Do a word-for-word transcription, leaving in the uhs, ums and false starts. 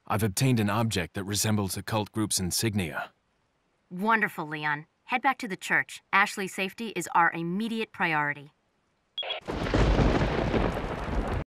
I've obtained an object that resembles a cult group's insignia. Wonderful, Leon. Head back to the church. Ashley's safety is our immediate priority.